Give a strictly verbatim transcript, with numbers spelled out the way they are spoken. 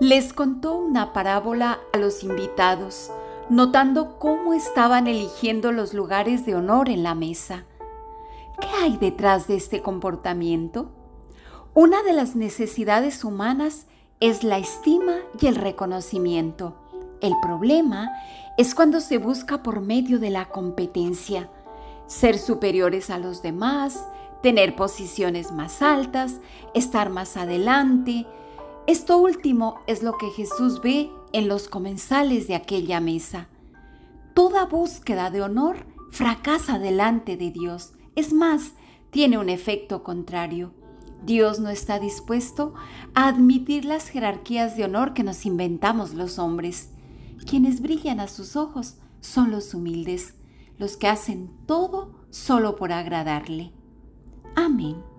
Les contó una parábola a los invitados, notando cómo estaban eligiendo los lugares de honor en la mesa. ¿Qué hay detrás de este comportamiento? Una de las necesidades humanas es la estima y el reconocimiento. El problema es cuando se busca por medio de la competencia, ser superiores a los demás, tener posiciones más altas, estar más adelante. Esto último es lo que Jesús ve en los comensales de aquella mesa. Toda búsqueda de honor fracasa delante de Dios. Es más, tiene un efecto contrario. Dios no está dispuesto a admitir las jerarquías de honor que nos inventamos los hombres. Quienes brillan a sus ojos son los humildes, los que hacen todo solo por agradarle. Amén.